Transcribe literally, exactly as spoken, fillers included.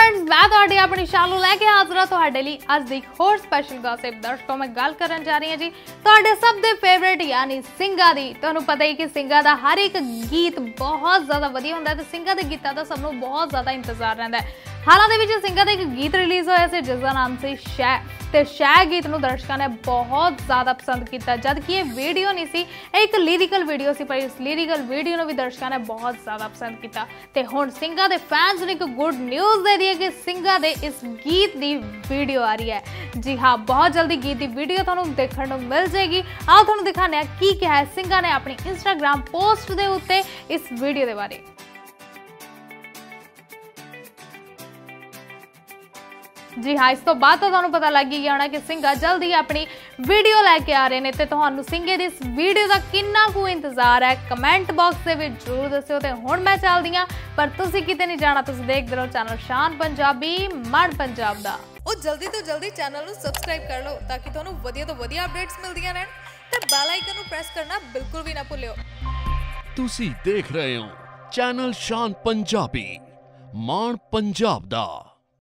Friends मैं तुहाडी अपनी शालू लैके हाज़र हाँ तुहाडे लई अज दी होर स्पैशल गॉसिप। दर्शकों मैं गल करन जा रही हां जी तुहाडे सब दे फेवरेट यानी सिंगा दी। तुहानूं पता ही कि सिंगा दा हर एक गीत बहुत ज़्यादा वधिया हुंदा ते सिंगा दे गीतां दा सबनूं बहुत ज़्यादा इंतजार रहिंदा है। हालां दे विच सिंगा दा एक गीत रिलीज़ होया सी जिसदा नाम सी शै ते शै गीत नूं दर्शकों ने बहुत ज़्यादा पसंद किया, जबकि ये वीडियो नहीं सी, एक लिरिकल वीडियो सी, पर इस लिरिकल वीडियो नूं भी दर्शकों ने बहुत ज़्यादा पसंद किया। ते हुण सिंगा दे फैंस नूं एक गुड न्यूज़ दे दी है कि सिंगा दे इस गीत दी वीडियो आ रही है। जी हाँ, बहुत जल्दी गीत की वीडियो तुहानूं देखण नूं मिल जाएगी। आओ तुहानूं दिखाने आ की क्या है सिंगा ने अपनी इंस्टाग्राम पोस्ट दे उत्ते इस वीडियो दे बारे। जी हाँ, इस तो बाद तो तुहानूं पता लग ही गया होना कि सिंगा जल्द ही अपनी वीडियो लैके आ रहे हैं। तो तुहानूं सिंगे दी इस वीडियो का कितना कुछ इंतजार है कमेंट बॉक्स दे विच जरूर दस्सिओ। ते हुण मैं चलदी हां, पर तुसीं किते नहीं जाना, तुसीं देखदे रहो चैनल शान पंजाबी मन पंजाब दा। और जल्दी तो जल्दी चैनल नूं सबसक्राइब कर लो ताकि तुहानूं वधिया तो वधिया अपडेट्स मिलदियां रहन ते बैल आइकन नूं प्रेस करना बिल्कुल भी ना भुल्लिओ। तुसीं देख रहे हो चैनल शान पंजाबी मान पंजाब दा।